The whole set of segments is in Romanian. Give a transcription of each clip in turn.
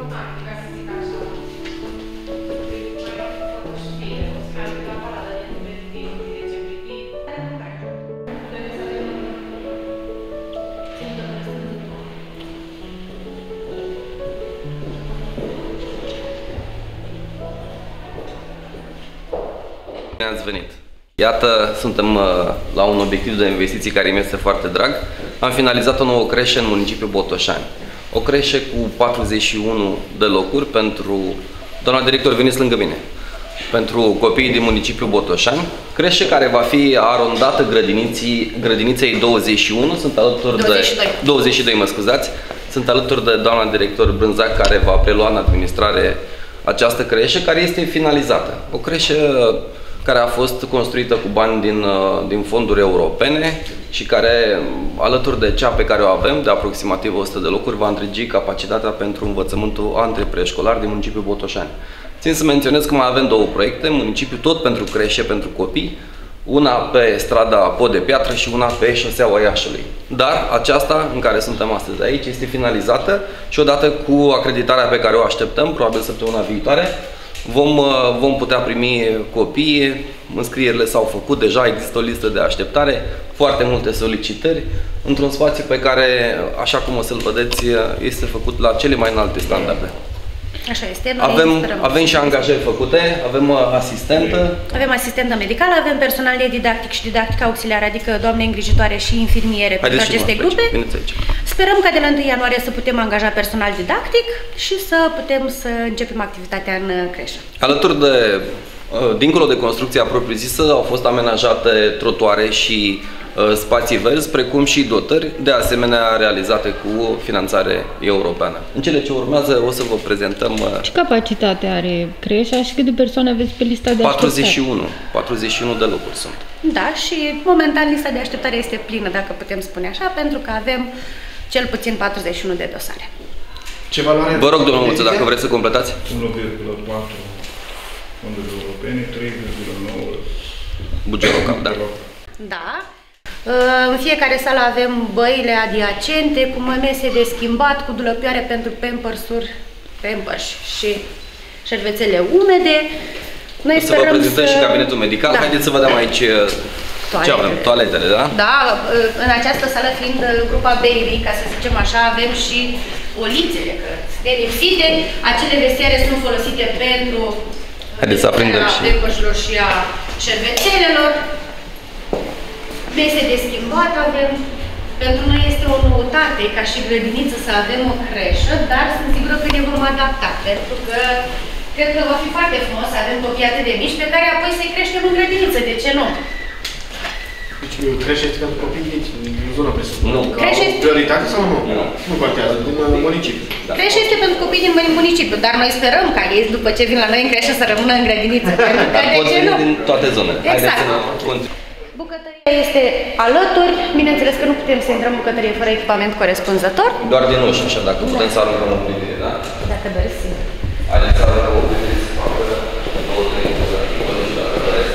Bine ați venit! Iată, suntem la un obiectiv de investiții care mi este foarte drag. Am finalizat o nouă creșă în municipiul Botoșani. O creșă cu 41 de locuri pentru... Doamna director, veniți lângă mine. Pentru copiii din municipiul Botoșani. Creșă care va fi arondată grădiniței 21. Sunt alături 22, mă scuzați. Sunt alături de doamna director Brânzac, care va prelua în administrare această creșă, care este finalizată. O creșă care a fost construită cu bani din fonduri europene și care, alături de cea pe care o avem, de aproximativ 100 de locuri, va întregi capacitatea pentru învățământul antepreșcolar din municipiul Botoșani. Țin să menționez că mai avem două proiecte, municipiul tot pentru creșe, pentru copii, una pe strada Pod de Piatră și una pe șoseaua Iașului. Dar aceasta, în care suntem astăzi aici, este finalizată și odată cu acreditarea pe care o așteptăm, probabil săptămâna viitoare, vom putea primi copii. Înscrierile s-au făcut, deja există o listă de așteptare, foarte multe solicitări, într-un spațiu pe care, așa cum o să-l vedeți, este făcut la cele mai înalte standarde. Așa este. Avem și angajări făcute, avem asistentă. Avem asistentă medicală, avem personal didactic și didactic auxiliar, adică doamne îngrijitoare și infirmiere pentru aceste grupe. Sperăm ca de la 1 ianuarie să putem angaja personal didactic și să putem să începem activitatea în creșă. Alături de, dincolo de construcția propriu-zisă, au fost amenajate trotuare și spații verzi, precum și dotări, de asemenea realizate cu finanțare europeană. În cele ce urmează o să vă prezentăm... Ce capacitate are creșa și câte persoane aveți pe lista de așteptare? 41 de locuri sunt. Da, și momentan lista de așteptare este plină, dacă putem spune așa, pentru că avem cel puțin 41 de dosare. Ce valoare? Vă rog, domnul Mulță, dacă vreți să completați. 1,4 fonduri europene, 3,9 bugetul cap, da. Da. În fiecare sală avem băile adiacente, cu mese de schimbat, cu dulăpioare pentru pampers și șervețele umede. Noi să vă prezentăm și cabinetul medical. Da. Haideți să vedem aici ce avem. Toaletele, da? Da, în această sală fiind grupa baby, ca să zicem așa, avem și olițele, că sterilizite. Acele vestiare sunt folosite pentru haideți să aprindem și pampersilor și a șervețelelor. Mese de schimbat avem. Pentru noi este o noutate ca și grădiniță să avem o creșă, dar sunt sigură că ne vom adapta, pentru că cred că va fi foarte frumos să avem copii atât de mici pe care apoi să-i creștem în grădiniță, de ce nu? Deci creșa este pentru copii din zona presupusă? Nu. Prioritate sau nu? Nu. Nu contează, din municipiu. Da. Creșa este pentru copii din municipiu, dar noi sperăm ca ei, după ce vin la noi în creșă, să rămână în grădiniță. Pentru că de ce nu? Din toate zonele. Exact. Bucătăria este alături, bineînțeles că nu putem să intrăm în bucătărie fără echipament corespunzător. Doar din ușă, așa, dacă putem să aruncăm o privire, da? Dacă doriți, sigur. Haideți să aruncăm o privire, să facă 2-3 interactive și dacă doresc.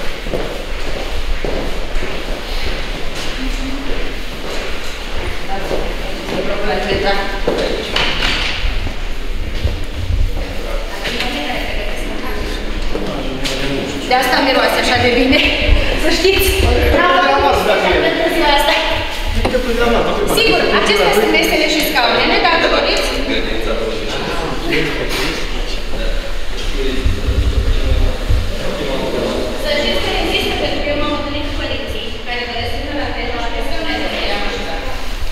De asta miroase așa de bine, să știți. Sigur, acestea sunt mesele și scaunele, dacă doriți. Să știți că există, pentru că eu m-am întâlnit cu colecții care doresc să la fel la scaunele de le-am ajutat.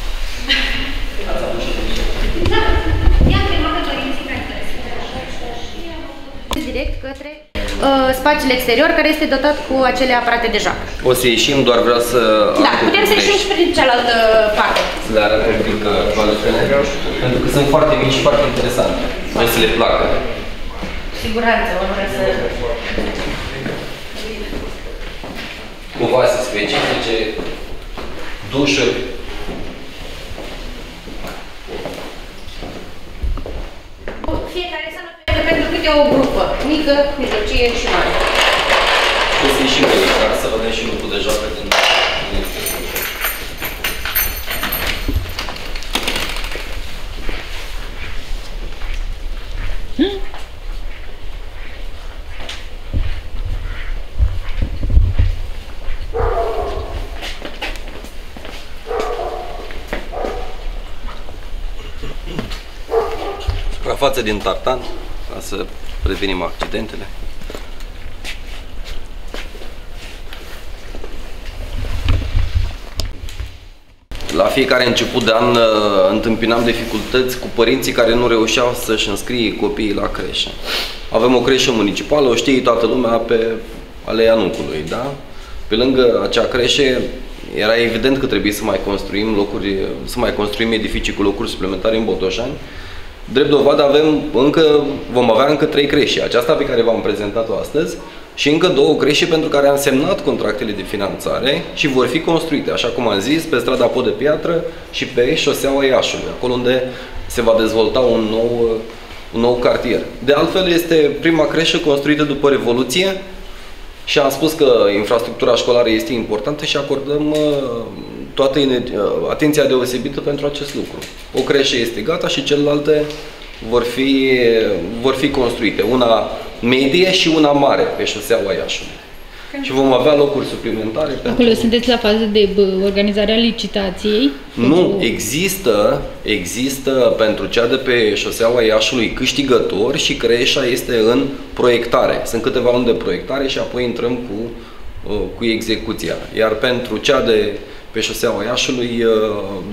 Da, i-am primat pe colecții care doresc. Direct către spațiul exterior, care este dotat cu acele aparate de joacă. O să ieșim, doar vreau să... Da, putem să ieșim și prin cealaltă parte. Să le arăt un pic toaletele, pentru că sunt foarte mici și foarte interesante. O să le placă. Siguranță, o să... Cu vase specifice, dușuri. Fiecare sală pentru câte o grupă, mică, mijlocie și mare. O să ieșim pe aici, ca să vedem și lucrul de joacă din Suprafață din tartan, ca să prevenim accidentele. La fiecare început de an întâmpinam dificultăți cu părinții care nu reușeau să-și înscrie copiii la creșă. Avem o creșă municipală, o știe toată lumea pe Aleea Nucului, da? Pe lângă acea creșă era evident că trebuie să mai construim locuri, să mai construim edificii cu locuri suplimentare în Botoșani. Drept dovadă vom avea încă 3 creșe, aceasta pe care v-am prezentat-o astăzi, și încă 2 creșe pentru care am semnat contractele de finanțare și vor fi construite, așa cum am zis, pe strada Pod de Piatră și pe șoseaua Iașului, acolo unde se va dezvolta un nou cartier. De altfel, este prima creșă construită după Revoluție și am spus că infrastructura școlară este importantă și acordăm toată atenția deosebită pentru acest lucru. O creșă este gata și celelalte vor fi construite, una medie și una mare pe șoseaua Iașului. Și vom avea locuri suplimentare. Acolo sunteți la fază de organizarea licitației? Nu, există pentru cea de pe șoseaua Iașului câștigători și creșa este în proiectare. Sunt câteva luni de proiectare și apoi intrăm cu execuția. Iar pentru cea de pe șoseaua Iașului,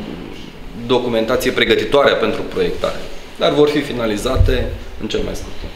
documentație pregătitoare pentru proiectare. Dar vor fi finalizate în cel mai scurt timp.